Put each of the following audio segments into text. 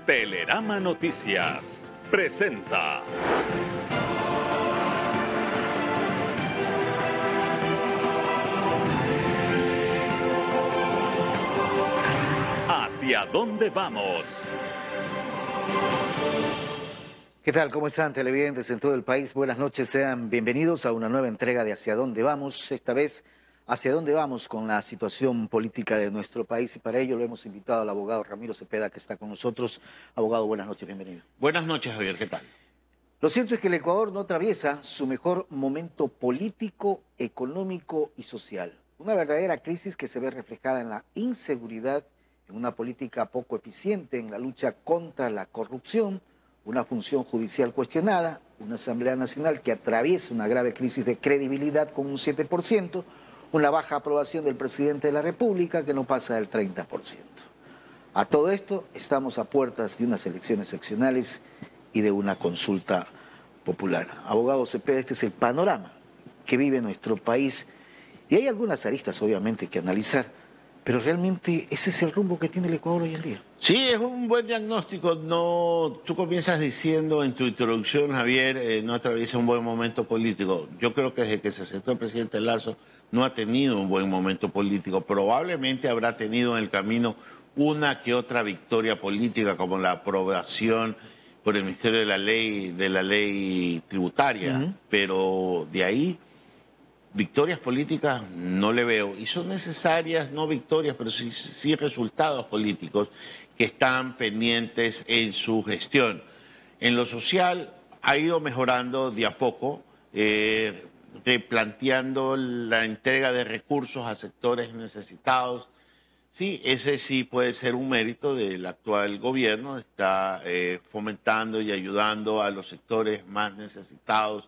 Telerama Noticias presenta ¿Hacia dónde vamos? ¿Qué tal? ¿Cómo están, televidentes en todo el país? Buenas noches, sean bienvenidos a una nueva entrega de Hacia dónde vamos. Esta vez, ¿hacia dónde vamos con la situación política de nuestro país? Y para ello lo hemos invitado al abogado Ramiro Cepeda, que está con nosotros. Abogado, buenas noches, bienvenido. Buenas noches, Javier, ¿qué tal? Lo cierto es que el Ecuador no atraviesa su mejor momento político, económico y social. Una verdadera crisis que se ve reflejada en la inseguridad, en una política poco eficiente, en la lucha contra la corrupción, una función judicial cuestionada, una Asamblea Nacional que atraviesa una grave crisis de credibilidad con un 7%, una baja aprobación del presidente de la República que no pasa del 30%. A todo esto estamos a puertas de unas elecciones seccionales y de una consulta popular. Abogado Cepeda, este es el panorama que vive nuestro país y hay algunas aristas obviamente que analizar, pero realmente ese es el rumbo que tiene el Ecuador hoy en día. Sí, es un buen diagnóstico. No, tú comienzas diciendo en tu introducción, Javier, no atraviesa un buen momento político. Yo creo que desde que se sentó el presidente Lasso no ha tenido un buen momento político. Probablemente habrá tenido en el camino una que otra victoria política, como la aprobación por el Ministerio de la Ley Tributaria, pero de ahí victorias políticas no le veo, y son necesarias, no victorias, pero sí resultados políticos que están pendientes en su gestión. En lo social ha ido mejorando de a poco, replanteando la entrega de recursos a sectores necesitados. Sí, ese sí puede ser un mérito del actual gobierno, está fomentando y ayudando a los sectores más necesitados.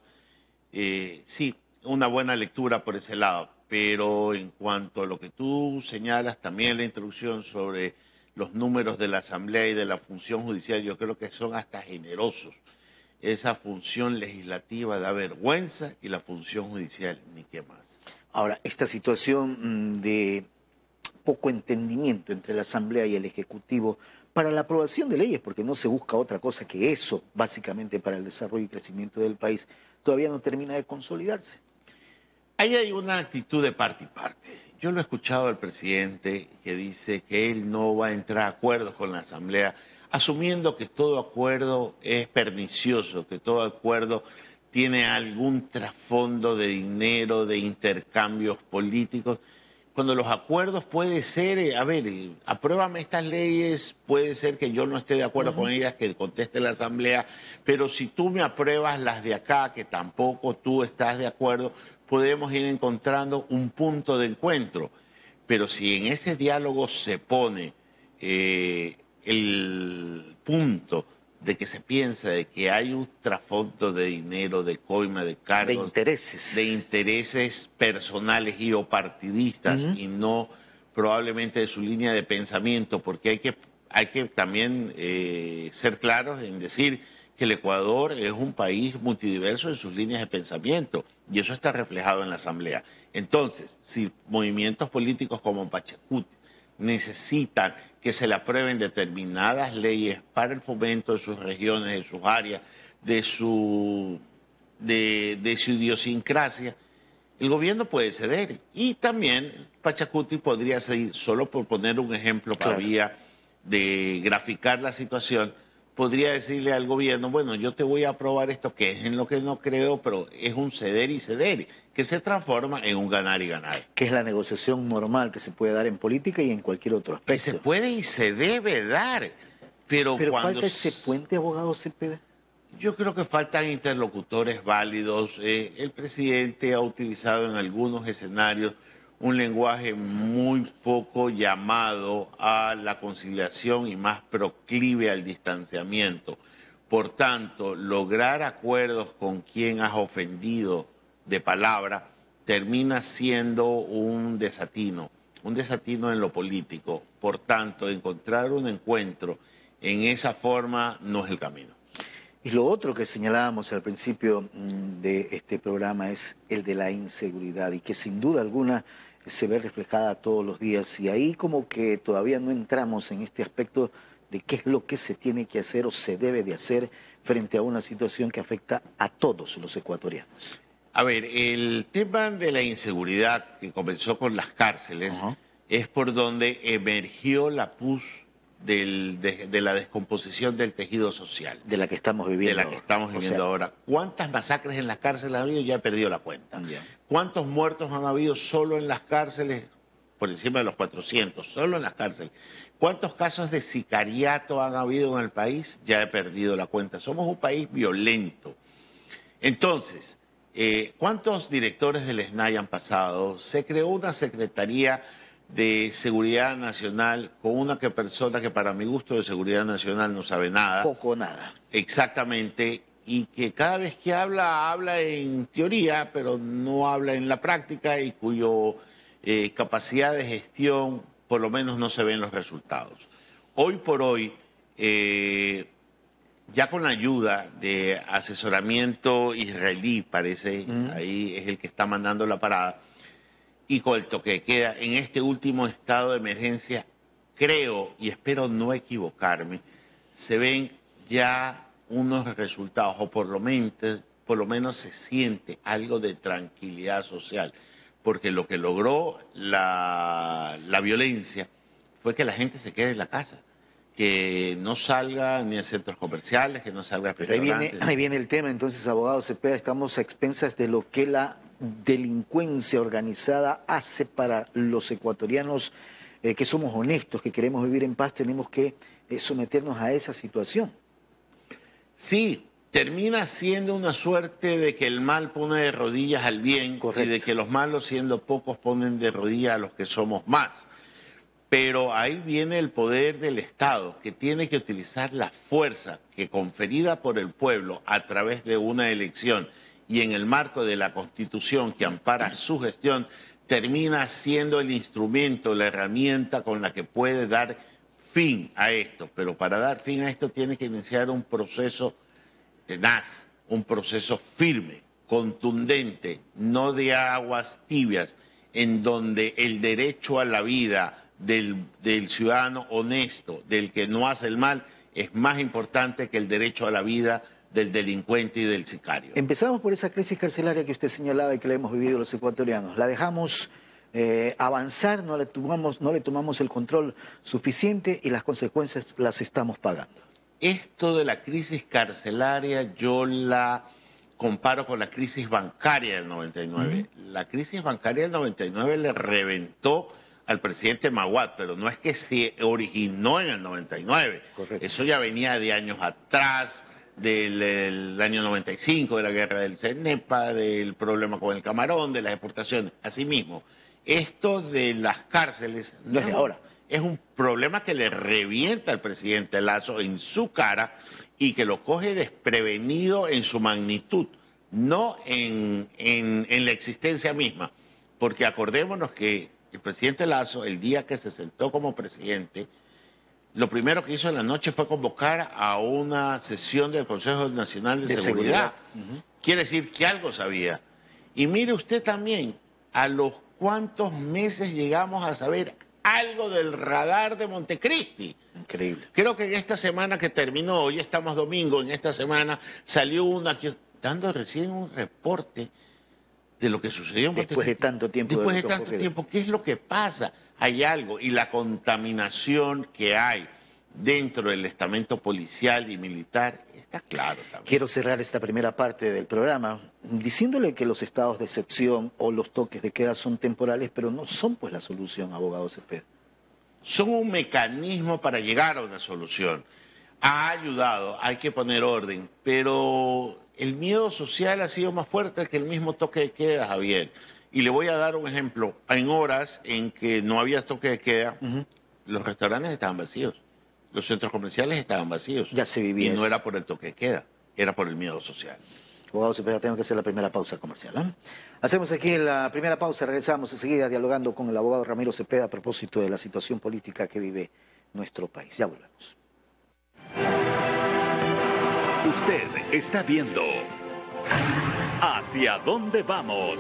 Sí, una buena lectura por ese lado, pero en cuanto a lo que tú señalas también en la introducción sobre los números de la Asamblea y de la función judicial, yo creo que son hasta generosos. Esa función legislativa da vergüenza y la función judicial ni qué más. Ahora, esta situación de poco entendimiento entre la Asamblea y el Ejecutivo para la aprobación de leyes, porque no se busca otra cosa que eso, básicamente para el desarrollo y crecimiento del país, todavía no termina de consolidarse. Ahí hay una actitud de parte y parte. Yo lo he escuchado al presidente que dice que él no va a entrar a acuerdos con la Asamblea, asumiendo que todo acuerdo es pernicioso, que todo acuerdo tiene algún trasfondo de dinero, de intercambios políticos, cuando los acuerdos puede ser, apruébame estas leyes, puede ser que yo no esté de acuerdo con ellas, que conteste la Asamblea, pero si tú me apruebas las de acá, que tampoco tú estás de acuerdo, podemos ir encontrando un punto de encuentro. Pero si en ese diálogo se pone el punto de que se piensa de que hay un trasfondo de dinero, de coima, de cargos, de intereses personales y o partidistas y no probablemente de su línea de pensamiento, porque hay que también ser claros en decir que el Ecuador es un país multidiverso en sus líneas de pensamiento y eso está reflejado en la Asamblea. Entonces, si movimientos políticos como Pachacuti necesitan que se le aprueben determinadas leyes para el fomento de sus regiones, de sus áreas, de su idiosincrasia, el gobierno puede ceder. Y también Pachacuti podría seguir, solo por poner un ejemplo todavía de graficar la situación, podría decirle al gobierno, bueno, yo te voy a aprobar esto, que es en lo que no creo, pero es un ceder y ceder, que se transforma en un ganar y ganar. Que es la negociación normal que se puede dar en política y en cualquier otro aspecto. Que se puede y se debe dar, pero cuando falta ese puente, abogado Cepeda. Yo creo que faltan interlocutores válidos. El presidente ha utilizado en algunos escenarios un lenguaje muy poco llamado a la conciliación y más proclive al distanciamiento. Por tanto, lograr acuerdos con quien has ofendido de palabra termina siendo un desatino en lo político. Por tanto, encontrar un encuentro en esa forma no es el camino. Y lo otro que señalábamos al principio de este programa es el de la inseguridad y que sin duda alguna se ve reflejada todos los días y ahí como que todavía no entramos en este aspecto de qué es lo que se tiene que hacer o se debe de hacer frente a una situación que afecta a todos los ecuatorianos? A ver, el tema de la inseguridad que comenzó con las cárceles es por donde emergió la pus de la descomposición del tejido social. De la que estamos viviendo. De la que estamos viviendo ahora. ¿Cuántas masacres en las cárceles han habido? Ya he perdido la cuenta. ¿Cuántos muertos han habido solo en las cárceles? Por encima de los 400, solo en las cárceles. ¿Cuántos casos de sicariato han habido en el país? Ya he perdido la cuenta. Somos un país violento. Entonces, ¿cuántos directores del SNAI han pasado? Se creó una Secretaría de Seguridad Nacional con una persona que para mi gusto de Seguridad Nacional no sabe nada. Poco o nada. Exactamente, y que cada vez que habla en teoría, pero no habla en la práctica y cuyo capacidad de gestión por lo menos no se ven los resultados. Hoy por hoy, ya con la ayuda de asesoramiento israelí, parece, ahí es el que está mandando la parada, y con el toque de queda, en este último estado de emergencia, creo, y espero no equivocarme, se ven ya unos resultados, o por lo menos se siente algo de tranquilidad social, porque lo que logró la violencia fue que la gente se quede en la casa, que no salga ni a centros comerciales, que no salga a restaurantes. Ahí viene el tema, entonces, abogado Cepeda, estamos a expensas de lo que la delincuencia organizada hace para los ecuatorianos que somos honestos, que queremos vivir en paz, tenemos que someternos a esa situación. Sí, termina siendo una suerte de que el mal pone de rodillas al bien. Correcto. Y de que los malos, siendo pocos, ponen de rodillas a los que somos más. Pero ahí viene el poder del Estado, que tiene que utilizar la fuerza que conferida por el pueblo a través de una elección y en el marco de la Constitución que ampara su gestión, termina siendo el instrumento, la herramienta con la que puede dar fin a esto. Pero para dar fin a esto tiene que iniciar un proceso tenaz, un proceso firme, contundente, no de aguas tibias, en donde el derecho a la vida del ciudadano honesto, del que no hace el mal, es más importante que el derecho a la vida del delincuente y del sicario. Empezamos por esa crisis carcelaria que usted señalaba y que la hemos vivido los ecuatorianos. La dejamos avanzar, no le tomamos el control suficiente y las consecuencias las estamos pagando. Esto de la crisis carcelaria yo la comparo con la crisis bancaria del 99. La crisis bancaria del 99 le reventó al presidente Maguad, pero no es que se originó en el 99. Correcto. Eso ya venía de años atrás, del año 95, de la guerra del CENEPA, del problema con el camarón, de las exportaciones. Asimismo, esto de las cárceles no es de ahora. Es un problema que le revienta al presidente Lasso en su cara y que lo coge desprevenido en su magnitud, no en la existencia misma. Porque acordémonos que el presidente Lasso, el día que se sentó como presidente, lo primero que hizo en la noche fue convocar a una sesión del Consejo Nacional de Seguridad. Quiere decir que algo sabía. Y mire usted también, a los cuántos meses llegamos a saber algo del radar de Montecristi. Increíble. Creo que en esta semana que terminó, hoy estamos domingo, en esta semana salió una dando recién un reporte de lo que sucedió en Después de tanto tiempo. Después de tanto tiempo, ¿qué es lo que pasa? Hay algo, y la contaminación que hay dentro del estamento policial y militar está claro también. Quiero cerrar esta primera parte del programa diciéndole que los estados de excepción o los toques de queda son temporales, pero no son pues la solución, abogado Cepeda. Son un mecanismo para llegar a una solución. Ha ayudado, hay que poner orden, pero el miedo social ha sido más fuerte que el mismo toque de queda, Javier. Y le voy a dar un ejemplo. En horas en que no había toque de queda, los restaurantes estaban vacíos, los centros comerciales estaban vacíos. Ya se vivía. Y no era por el toque de queda, era por el miedo social. Abogado Cepeda, tengo que hacer la primera pausa comercial. Hacemos aquí la primera pausa, regresamos enseguida dialogando con el abogado Ramiro Cepeda a propósito de la situación política que vive nuestro país. Ya volvemos. Usted está viendo ¿Hacia dónde vamos?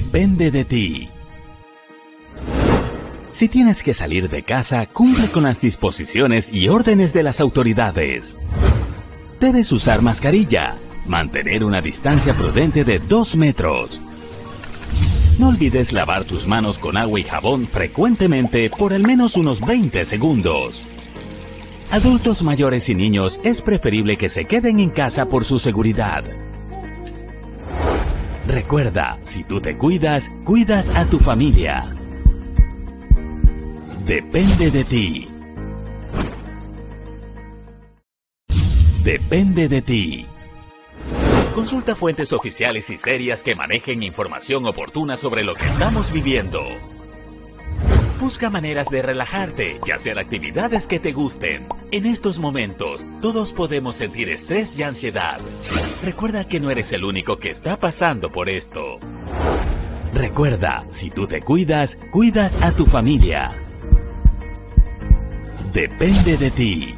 Depende de ti. Si tienes que salir de casa, cumple con las disposiciones y órdenes de las autoridades. Debes usar mascarilla, mantener una distancia prudente de 2 metros. No olvides lavar tus manos con agua y jabón frecuentemente por al menos unos 20 segundos. Adultos mayores y niños es preferible que se queden en casa por su seguridad. Recuerda, si tú te cuidas, cuidas a tu familia. Depende de ti. Depende de ti. Consulta fuentes oficiales y serias que manejen información oportuna sobre lo que estamos viviendo. Busca maneras de relajarte y hacer actividades que te gusten. En estos momentos, todos podemos sentir estrés y ansiedad. Recuerda que no eres el único que está pasando por esto. Recuerda, si tú te cuidas, cuidas a tu familia. Depende de ti.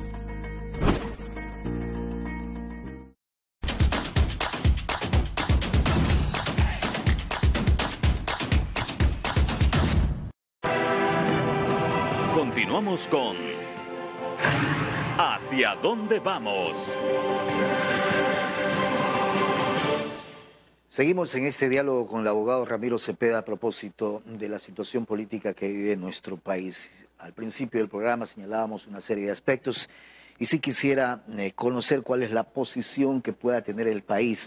Continuamos con ¿Hacia dónde vamos? Seguimos en este diálogo con el abogado Ramiro Cepeda a propósito de la situación política que vive nuestro país. Al principio del programa señalábamos una serie de aspectos y sí quisiera conocer cuál es la posición que pueda tener el país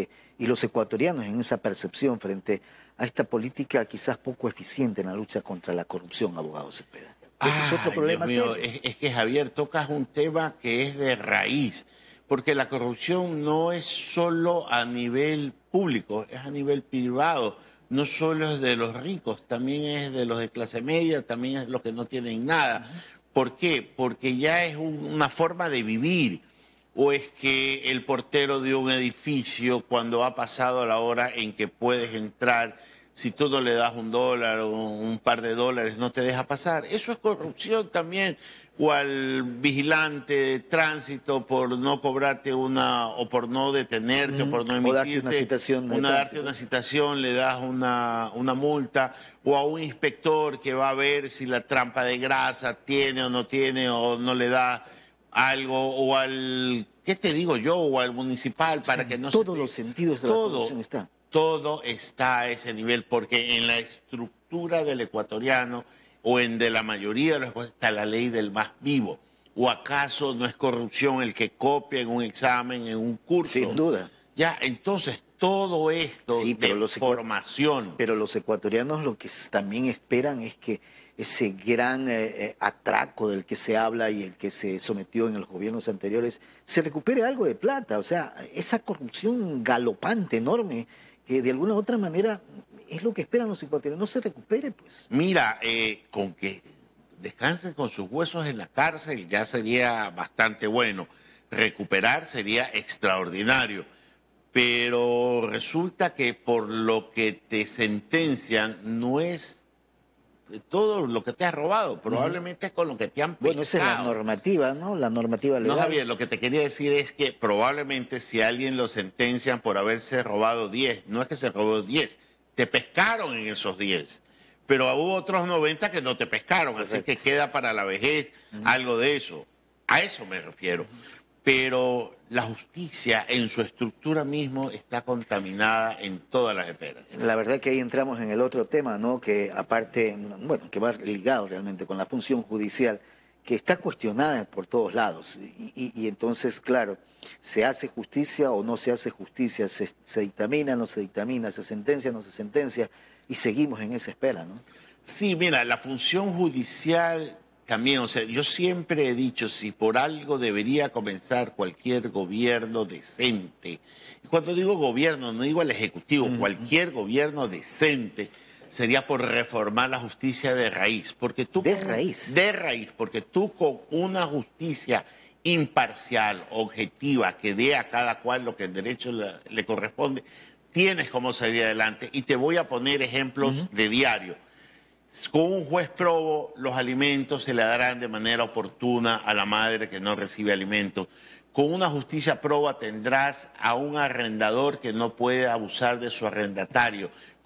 y los ecuatorianos en esa percepción frente a esta política quizás poco eficiente en la lucha contra la corrupción, abogado Cepeda. Ese es otro problema serio. Es que, Javier, tocas un tema que es de raíz, porque la corrupción no es solo a nivel público, es a nivel privado. No solo es de los ricos, también es de los de clase media, también es de los que no tienen nada. ¿Por qué? Porque ya es una forma de vivir. O es que el portero de un edificio, cuando ha pasado la hora en que puedes entrar, si tú no le das $1 o un par de dólares, no te deja pasar. Eso es corrupción también. O al vigilante de tránsito por no cobrarte o por no detenerte, o por no emitirte. O darte una citación. Le das una multa. O a un inspector que va a ver si la trampa de grasa tiene o no le da algo. O al, ¿qué te digo yo? O al municipal para que no se... Todos los sentidos de la corrupción está. Todo está a ese nivel, porque en la estructura del ecuatoriano o de la mayoría de los ecuatorianos está la ley del más vivo. ¿O acaso no es corrupción el que copia en un examen, en un curso? Sin duda. Ya, entonces todo esto de formación. Pero los ecuatorianos lo que también esperan es que ese gran atraco del que se habla y el que se sometió en los gobiernos anteriores, se recupere algo de plata. O sea, esa corrupción galopante, enorme, que de alguna u otra manera es lo que esperan los ecuatorianos, no se recupere, pues. Mira, con que descansen con sus huesos en la cárcel ya sería bastante bueno. Recuperar sería extraordinario. Pero resulta que por lo que te sentencian no es todo lo que te has robado, probablemente es con lo que te han pescado. Bueno, esa es la normativa, ¿no? La normativa legal. No, Javier, lo que te quería decir es que probablemente si a alguien lo sentencian por haberse robado 10, no es que se robó 10, te pescaron en esos 10, pero hubo otros 90 que no te pescaron, así que queda para la vejez algo de eso. A eso me refiero. Pero la justicia en su estructura mismo está contaminada en todas las esferas. La verdad que ahí entramos en el otro tema, ¿no? Que aparte, bueno, que va ligado realmente con la función judicial, que está cuestionada por todos lados. Y entonces, claro, ¿se hace justicia o no se hace justicia? ¿Se dictamina, no se dictamina? ¿Se sentencia, no se sentencia? Y seguimos en esa espera, ¿no? Sí, mira, la función judicial también, o sea, yo siempre he dicho, si por algo debería comenzar cualquier gobierno decente, y cuando digo gobierno, no digo el Ejecutivo, cualquier gobierno decente, sería por reformar la justicia de raíz. Porque tú ¿De raíz? De raíz, porque tú con una justicia imparcial, objetiva, que dé a cada cual lo que en derecho le corresponde, tienes cómo salir adelante. Y te voy a poner ejemplos de diario. Con un juez probo, los alimentos se le darán de manera oportuna a la madre que no recibe alimentos. Con una justicia proba tendrás a un arrendador que no puede abusar de su arrendatario.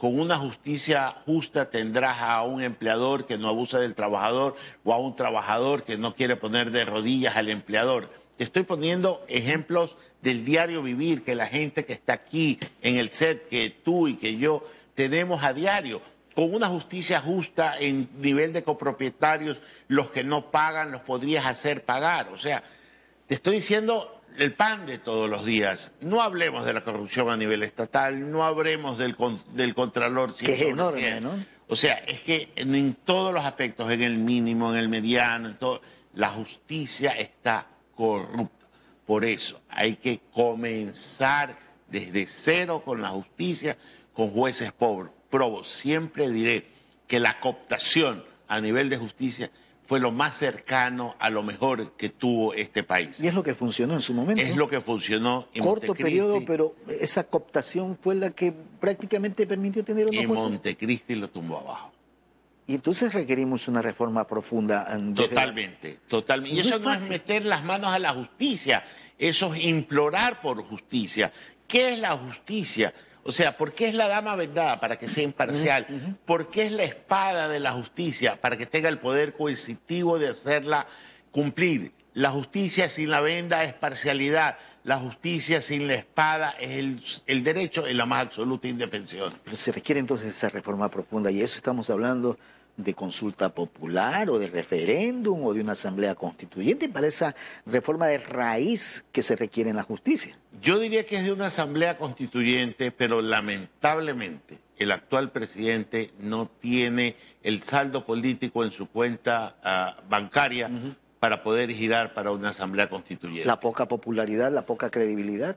con una justicia justa tendrás a un empleador que no abusa del trabajador o a un trabajador que no quiere poner de rodillas al empleador. Estoy poniendo ejemplos del diario vivir que la gente que está aquí en el set, que tú y que yo tenemos a diario. Con una justicia justa en nivel de copropietarios, los que no pagan los podrías hacer pagar. O sea, te estoy diciendo el pan de todos los días. No hablemos de la corrupción a nivel estatal, no hablemos del Contralor. Que es enorme, ¿no? O sea, es que en todos los aspectos, en el mínimo, en el mediano, en todo, la justicia está corrupta. Por eso hay que comenzar desde cero con la justicia, con jueces probos. Siempre diré que la cooptación a nivel de justicia fue lo más cercano a lo mejor que tuvo este país. Y es lo que funcionó en su momento. Es lo que funcionó en corto Montecristi, periodo, pero esa cooptación fue la que prácticamente permitió tener una y Montecristi lo tumbó abajo. Y entonces requerimos una reforma profunda. Totalmente. Y eso no es meter las manos a la justicia, eso es implorar por justicia. ¿Qué es la justicia? O sea, ¿por qué es la dama vendada? Para que sea imparcial. ¿Por qué es la espada de la justicia? Para que tenga el poder coercitivo de hacerla cumplir. La justicia sin la venda es parcialidad. La justicia sin la espada es el derecho en la más absoluta indefensión. Pero se requiere entonces esa reforma profunda, y eso estamos hablando de consulta popular o de referéndum o de una asamblea constituyente para esa reforma de raíz que se requiere en la justicia. Yo diría que es de una asamblea constituyente, pero lamentablemente el actual presidente no tiene el saldo político en su cuenta bancaria para poder girar para una asamblea constituyente. La poca popularidad, la poca credibilidad.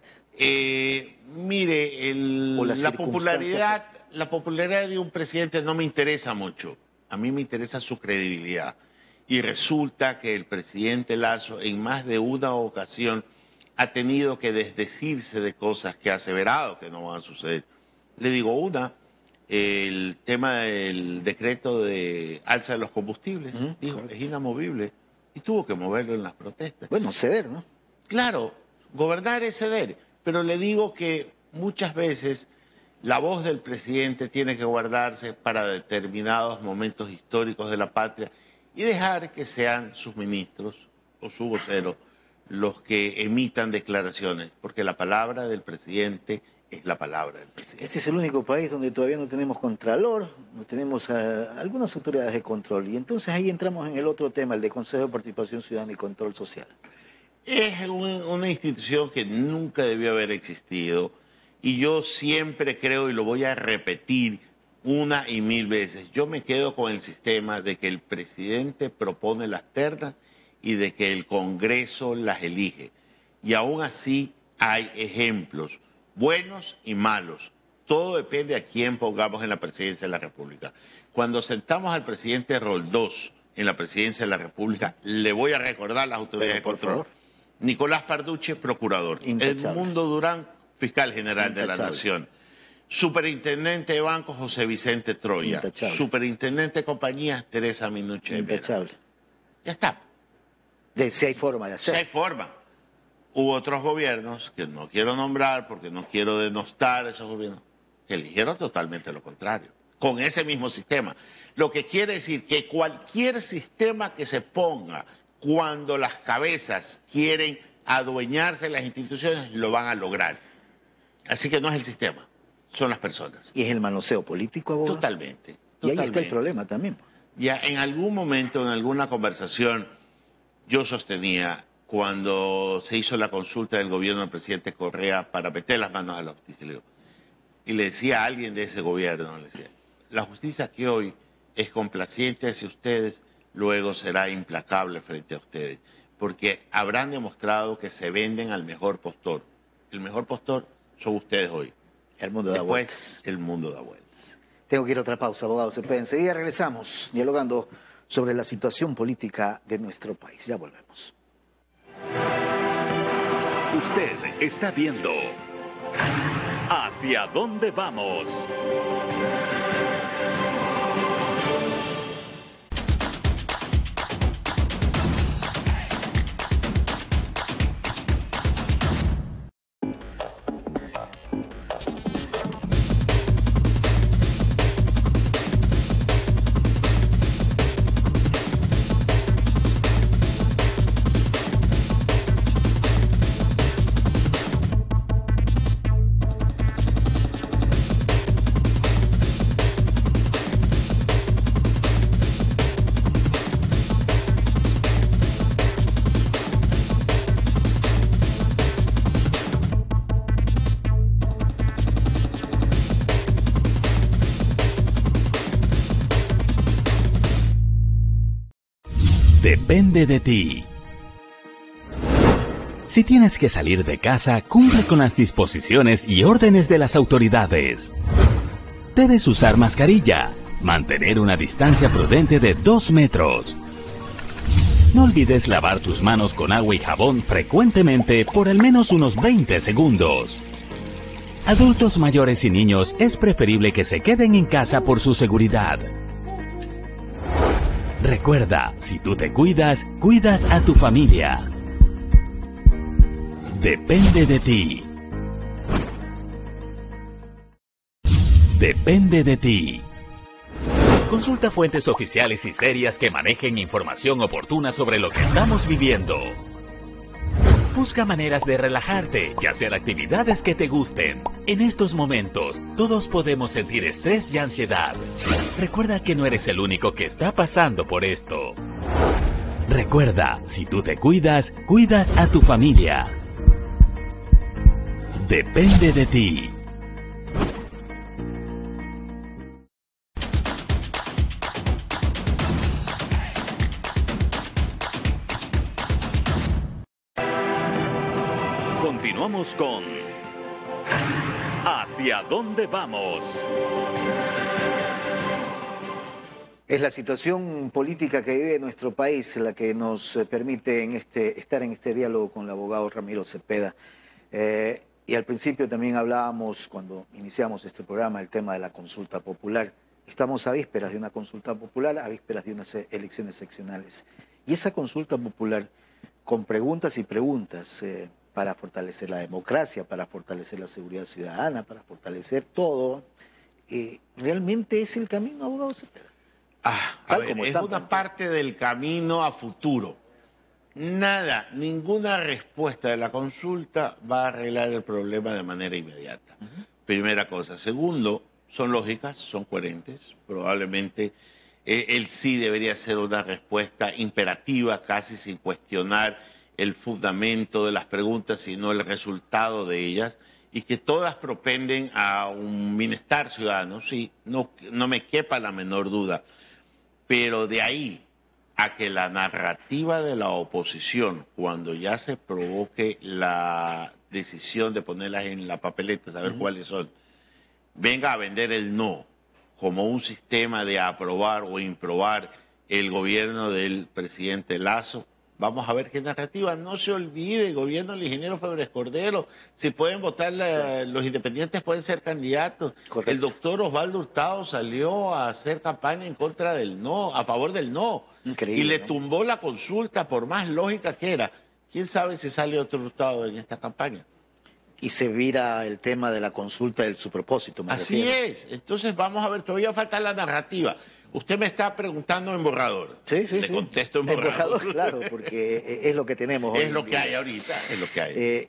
Mire, la popularidad de un presidente no me interesa mucho. A mí me interesa su credibilidad. Y resulta que el presidente Lasso en más de una ocasión ha tenido que desdecirse de cosas que ha aseverado que no van a suceder. Le digo una, el tema del decreto de alza de los combustibles, dijo, es inamovible, y tuvo que moverlo en las protestas. Bueno, ceder, ¿no? Claro, gobernar es ceder, pero le digo que muchas veces la voz del presidente tiene que guardarse para determinados momentos históricos de la patria y dejar que sean sus ministros o su vocero los que emitan declaraciones, porque la palabra del presidente es la palabra del presidente. Este es el único país donde todavía no tenemos contralor, no tenemos algunas autoridades de control, y entonces ahí entramos en el otro tema, el de Consejo de Participación Ciudadana y Control Social. Es una institución que nunca debió haber existido. Y yo siempre creo, y lo voy a repetir una y mil veces, yo me quedo con el sistema de que el presidente propone las ternas y de que el Congreso las elige. Y aún así hay ejemplos, buenos y malos. Todo depende a quién pongamos en la presidencia de la República. Cuando sentamos al presidente Roldós en la presidencia de la República, le voy a recordar las autoridades de control. Nicolás Parducci, procurador. Edmundo Durán, fiscal general de la Nación. Superintendente de Banco, José Vicente Troya. Superintendente de Compañías, Teresa Minuche. Intachable. Ya está. Si hay forma de hacer. Si hay forma. Hubo otros gobiernos, que no quiero nombrar porque no quiero denostar a esos gobiernos, que eligieron totalmente lo contrario, con ese mismo sistema. Lo que quiere decir que cualquier sistema que se ponga cuando las cabezas quieren adueñarse de las instituciones, lo van a lograr. Así que no es el sistema, son las personas. ¿Y es el manoseo político, abogado? Totalmente. Y ahí está el problema también. Ya en algún momento, en alguna conversación, yo sostenía, cuando se hizo la consulta del gobierno del presidente Correa para meter las manos a la justicia, y le decía a alguien de ese gobierno, le decía, la justicia que hoy es complaciente hacia ustedes, luego será implacable frente a ustedes, porque habrán demostrado que se venden al mejor postor. El mejor postor son ustedes hoy. El mundo da vueltas. Después, el mundo da vueltas. Tengo que ir a otra pausa, abogado Cepeda. Enseguida regresamos dialogando sobre la situación política de nuestro país. Ya volvemos. Usted está viendo ¿Hacia dónde vamos? Depende de ti. Si tienes que salir de casa, cumple con las disposiciones y órdenes de las autoridades. Debes usar mascarilla, mantener una distancia prudente de 2 metros. No olvides lavar tus manos con agua y jabón frecuentemente por al menos unos 20 segundos. Adultos mayores y niños es preferible que se queden en casa por su seguridad. Recuerda, si tú te cuidas, cuidas a tu familia. Depende de ti. Depende de ti. Consulta fuentes oficiales y serias que manejen información oportuna sobre lo que estamos viviendo. Busca maneras de relajarte y hacer actividades que te gusten. En estos momentos, todos podemos sentir estrés y ansiedad. Recuerda que no eres el único que está pasando por esto. Recuerda, si tú te cuidas, cuidas a tu familia. Depende de ti. Continuamos con ¿Hacia dónde vamos? Es la situación política que vive nuestro país la que nos permite estar en este diálogo con el abogado Ramiro Cepeda. Y al principio también hablábamos, cuando iniciamos este programa, el tema de la consulta popular. Estamos a vísperas de una consulta popular, a vísperas de unas elecciones seccionales. Y esa consulta popular, con preguntas y preguntas, para fortalecer la democracia, para fortalecer la seguridad ciudadana, para fortalecer todo, ¿realmente es el camino, abogado Cepeda? Es una parte del camino a futuro. Ninguna respuesta de la consulta va a arreglar el problema de manera inmediata. Primera cosa. Segundo, son lógicas, son coherentes. Probablemente el sí debería ser una respuesta imperativa, casi sin cuestionar el fundamento de las preguntas, sino el resultado de ellas, y que todas propenden a un bienestar ciudadano, sí, no me quepa la menor duda. Pero de ahí a que la narrativa de la oposición, cuando ya se provoque la decisión de ponerlas en la papeleta, saber cuáles son, venga a vender el no como un sistema de aprobar o improbar el gobierno del presidente Lasso. Vamos a ver qué narrativa. No se olvide, el gobierno del ingeniero Febres Cordero, si pueden votar, los independientes pueden ser candidatos. Correcto. El doctor Osvaldo Hurtado salió a hacer campaña en contra del no, a favor del no. Increíble, y le tumbó la consulta, por más lógica que era. ¿Quién sabe si sale otro Hurtado en esta campaña? Y se vira el tema de la consulta del su propósito. Así es. Entonces vamos a ver, todavía falta la narrativa. Usted me está preguntando en borrador. Sí. Le contesto en borrador. En borrador, claro, porque es lo que tenemos. Es lo que hay ahorita, es lo que hay.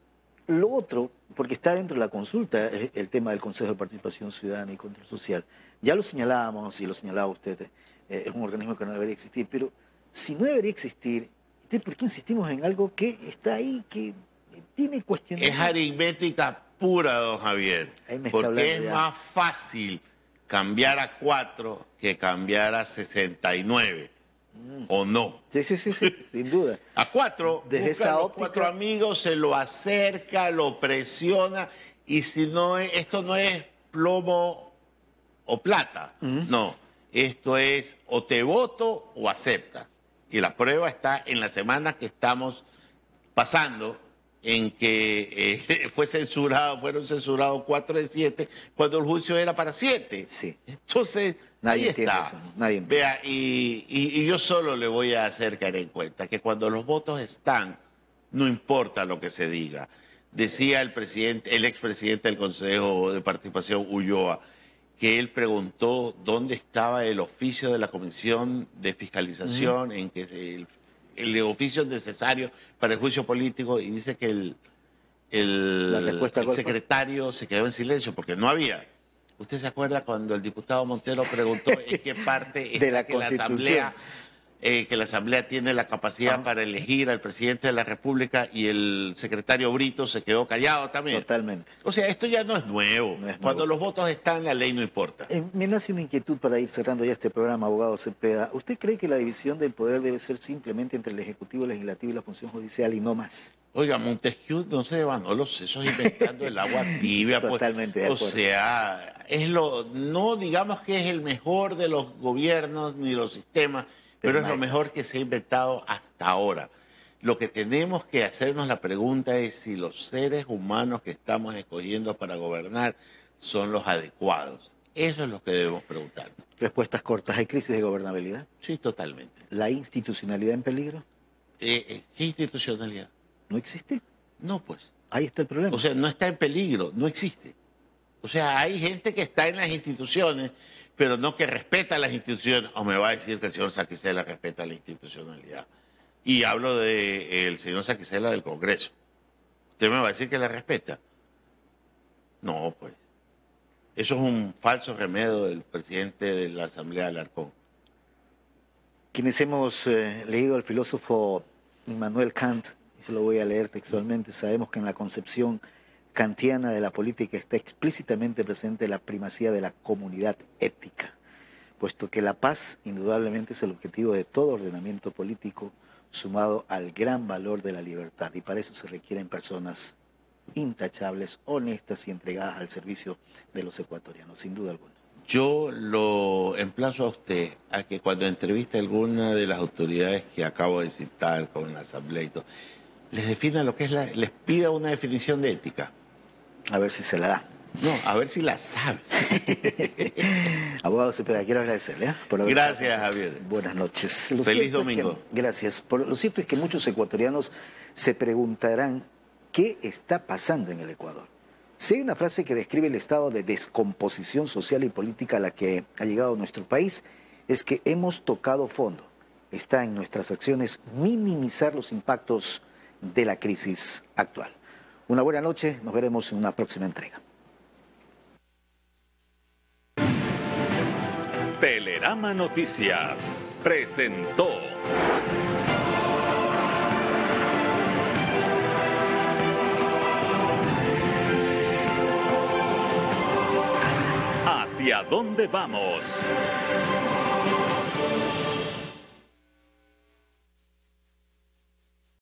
Lo otro, porque está dentro de la consulta, es el tema del Consejo de Participación Ciudadana y Control Social. Ya lo señalábamos y lo señalaba usted, es un organismo que no debería existir, pero si no debería existir, ¿por qué insistimos en algo que está ahí, que tiene cuestionamiento? Es aritmética pura, don Javier, porque es más fácil cambiar a 4 que cambiar a 69, ¿o no? Sí, sin duda. A 4, desde esa óptica, 4 amigos, se lo acerca, lo presiona, y si no es, esto no es plomo o plata, no, esto es o te voto o aceptas. Y la prueba está en la semana que estamos pasando, en que fueron censurados 4 de 7, cuando el juicio era para 7. Sí. Entonces, nadie ahí está. Eso, nadie entiende. Vea, y yo solo le voy a hacer caer en cuenta que cuando los votos están, no importa lo que se diga. Decía el expresidente del Consejo de Participación, Ulloa, que él preguntó dónde estaba el oficio de la Comisión de Fiscalización, en que el oficio necesario para el juicio político, y dice que el secretario se quedó en silencio porque no había. ¿Usted se acuerda cuando el diputado Montero preguntó en qué parte de la que la Asamblea que la Asamblea tiene la capacidad para elegir al presidente de la República y el secretario Brito se quedó callado también. Totalmente. O sea, esto ya no es nuevo. Cuando los votos están, la ley no importa. Me nace una inquietud para ir cerrando ya este programa, abogado Cepeda. ¿Usted cree que la división del poder debe ser simplemente entre el Ejecutivo, el Legislativo y la función judicial y no más? Oiga, Montesquieu no se devanó los sesos inventando el agua tibia. Totalmente de acuerdo. O sea, no digamos que es el mejor de los gobiernos ni los sistemas, pero es lo mejor que se ha inventado hasta ahora. Lo que tenemos que hacernos la pregunta es si los seres humanos que estamos escogiendo para gobernar son los adecuados. Eso es lo que debemos preguntar. Respuestas cortas. ¿Hay crisis de gobernabilidad? Sí, totalmente. ¿La institucionalidad en peligro? ¿Qué institucionalidad? ¿No existe? No, pues. Ahí está el problema. O sea, no está en peligro, no existe. O sea, hay gente que está en las instituciones, pero no que respeta las instituciones. O me va a decir que el señor Saquicela respeta la institucionalidad. Y hablo del señor Saquicela del Congreso. ¿Usted me va a decir que la respeta? No, pues. Eso es un falso remedio del presidente de la Asamblea de Alarcón. Quienes hemos leído al filósofo Immanuel Kant, y se lo voy a leer textualmente, sabemos que en la concepción kantiana de la política está explícitamente presente la primacía de la comunidad ética, puesto que la paz indudablemente es el objetivo de todo ordenamiento político, sumado al gran valor de la libertad, y para eso se requieren personas intachables, honestas y entregadas al servicio de los ecuatorianos, sin duda alguna. Yo lo emplazo a usted a que cuando entreviste a alguna de las autoridades que acabo de citar con la Asamblea y todo, les defina lo que es les pida una definición de ética. A ver si se la da. No, a ver si la sabe. Abogado Cepeda, quiero agradecerle por haber Gracias, estado. Javier. Buenas noches. Feliz domingo. Gracias. Lo cierto es que muchos ecuatorianos se preguntarán qué está pasando en el Ecuador. Si hay una frase que describe el estado de descomposición social y política a la que ha llegado nuestro país, es que hemos tocado fondo. Está en nuestras acciones minimizar los impactos de la crisis actual. Una buena noche, nos veremos en una próxima entrega. Telerama Noticias presentó. ¿Hacia dónde vamos?